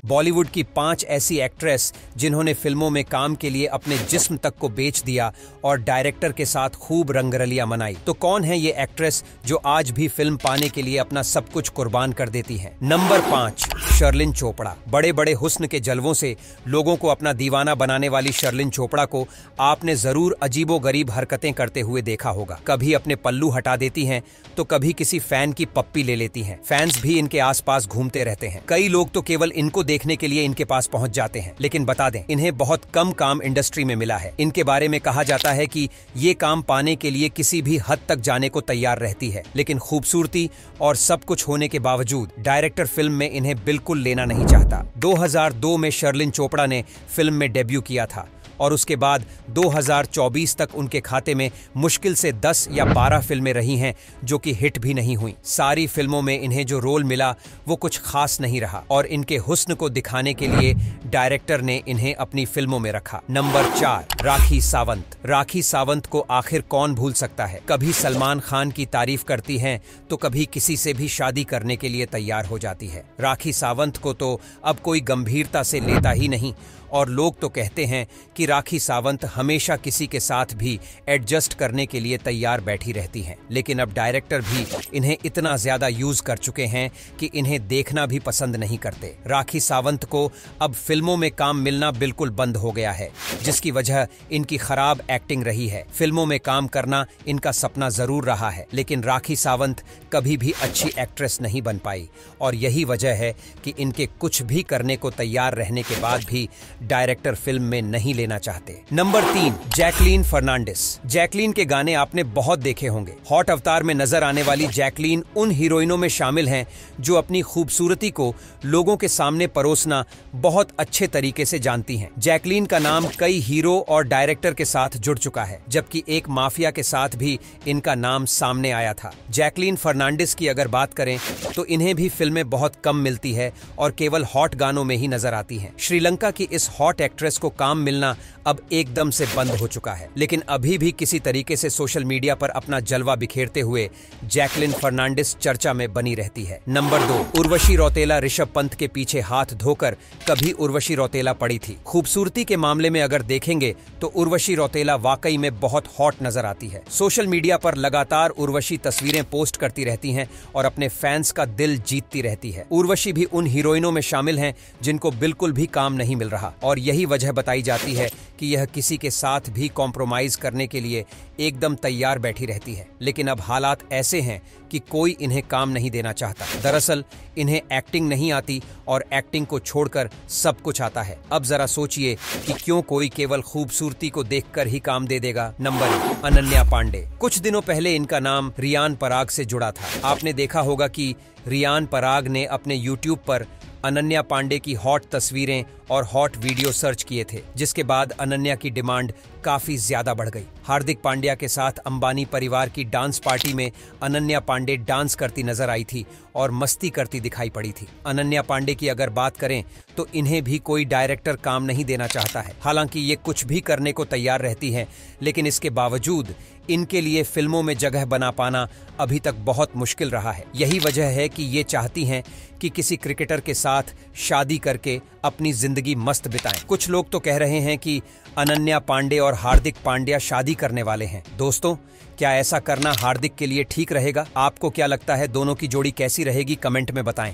बॉलीवुड की 5 ऐसी एक्ट्रेस जिन्होंने फिल्मों में काम के लिए अपने जिस्म तक को बेच दिया और डायरेक्टर के साथ खूब रंगरलियां मनाई। तो कौन है ये एक्ट्रेस जो आज भी फिल्म पाने के लिए अपना सब कुछ कुर्बान कर देती है? नंबर 5, शर्लिन चोपड़ा। बड़े बड़े हुस्न के जलवों से लोगों को अपना दीवाना बनाने वाली शर्लिन चोपड़ा को आपने जरूर अजीबोगरीब हरकतें करते हुए देखा होगा। कभी अपने पल्लू हटा देती हैं तो कभी किसी फैन की पप्पी ले लेती हैं। फैंस भी इनके आसपास घूमते रहते हैं। कई लोग तो केवल इनको देखने के लिए इनके पास पहुंच जाते हैं। लेकिन बता दें, इन्हें बहुत कम काम इंडस्ट्री में मिला है। इनके बारे में कहा जाता है कि ये काम पाने के लिए किसी भी हद तक जाने को तैयार रहती है। लेकिन खूबसूरती और सब कुछ होने के बावजूद डायरेक्टर फिल्म में इन्हें बिल्कुल लेना नहीं चाहता। 2002 में शर्लिन चोपड़ा ने फिल्म में डेब्यू किया था और उसके बाद 2024 तक उनके खाते में मुश्किल से 10 या 12 फिल्में रही हैं जो कि हिट भी नहीं हुई। सारी फिल्मों में इन्हें जो रोल मिला वो कुछ खास नहीं रहा और इनके हुस्न को दिखाने के लिए डायरेक्टर ने इन्हें अपनी फिल्मों में रखा। नंबर 4, राखी सावंत। राखी सावंत को आखिर कौन भूल सकता है? कभी सलमान खान की तारीफ करती हैं तो कभी किसी से भी शादी करने के लिए तैयार हो जाती है। राखी सावंत को तो अब कोई गंभीरता से लेता ही नहीं और लोग तो कहते हैं कि राखी सावंत हमेशा किसी के साथ भी एडजस्ट करने के लिए तैयार बैठी रहती हैं। लेकिन अब डायरेक्टर भी इन्हें इतना ज्यादा यूज कर चुके हैं कि इन्हें देखना भी पसंद नहीं करते। राखी सावंत को अब फिल्मों में काम मिलना बिल्कुल बंद हो गया है, जिसकी वजह इनकी खराब एक्टिंग रही है। फिल्मों में काम करना इनका सपना जरूर रहा है, लेकिन राखी सावंत कभी भी अच्छी एक्ट्रेस नहीं बन पाई और यही वजह है कि इनके कुछ भी करने को तैयार रहने के बाद भी डायरेक्टर फिल्म में नहीं लेना चाहते। Number 3, Jacqueline Fernandes. जैकलीन के गाने आपने बहुत देखे होंगे। हॉट अवतार में नजर आने वाली जैकलीन उन हीरोइनों में शामिल हैं जो अपनी खूबसूरती को लोगों के सामने परोसना बहुत अच्छे तरीके से जानती हैं। जैकलीन का नाम कई हीरो और डायरेक्टर के साथ जुड़ चुका है, जबकि एक माफिया के साथ भी इनका नाम सामने आया था। जैकलीन फर्नांडिस की अगर बात करें तो इन्हें भी फिल्में बहुत कम मिलती है और केवल हॉट गानों में ही नजर आती हैं। श्रीलंका की इस हॉट एक्ट्रेस को काम मिलना अब एकदम से बंद हो चुका है, लेकिन अभी भी किसी तरीके से सोशल मीडिया पर अपना जलवा बिखेरते हुए जैकलीन फर्नांडिस चर्चा में बनी रहती है। नंबर 2, उर्वशी रौतेला। ऋषभ पंत के पीछे हाथ धोकर कभी उर्वशी रौतेला पड़ी थी। खूबसूरती के मामले में अगर देखेंगे तो उर्वशी रौतेला वाकई में बहुत हॉट नजर आती है। सोशल मीडिया पर लगातार उर्वशी तस्वीरें पोस्ट करती रहती हैं और अपने फैंस का दिल जीतती रहती है। उर्वशी भी उन हीरोइनों में शामिल हैं जिनको बिल्कुल भी काम नहीं मिल रहा और यही वजह बताई जाती है कि यह किसी के साथ भी कॉम्प्रोमाइज करने के लिए एकदम तैयार बैठी रहती है। लेकिन अब हालात ऐसे हैं कि कोई इन्हें काम नहीं देना चाहता। दरअसल इन्हें एक्टिंग नहीं आती और एक्टिंग को छोड़कर सब कुछ आता है। अब जरा सोचिए कि क्यों कोई केवल खूबसूरती को देखकर ही काम दे देगा। नंबर 1, अनन्या पांडे। कुछ दिनों पहले इनका नाम रियान पराग से जुड़ा था। आपने देखा होगा कि रियान पराग ने अपने यूट्यूब पर अनन्या पांडे की हॉट तस्वीरें और हॉट वीडियो सर्च किए थे, जिसके बाद अनन्या की डिमांड काफी ज्यादा बढ़ गई। हार्दिक पांड्या के साथ अंबानी परिवार की डांस पार्टी में अनन्या पांडे डांस करती नजर आई थी और मस्ती करती दिखाई पड़ी थी। अनन्या पांडे की अगर बात करें तो इन्हें भी कोई डायरेक्टर काम नहीं देना चाहता है। हालांकि ये कुछ भी करने को तैयार रहती हैं, लेकिन इसके बावजूद इनके लिए फिल्मों में जगह बना पाना अभी तक बहुत मुश्किल रहा है। यही वजह है कि ये चाहती हैं कि किसी क्रिकेटर के साथ शादी करके अपनी जिंदगी मस्त बिताएं। कुछ लोग तो कह रहे हैं कि अनन्या पांडे और हार्दिक पांड्या शादी करने वाले हैं। दोस्तों, क्या ऐसा करना हार्दिक के लिए ठीक रहेगा? आपको क्या लगता है, दोनों की जोड़ी कैसी रहेगी? कमेंट में बताएं।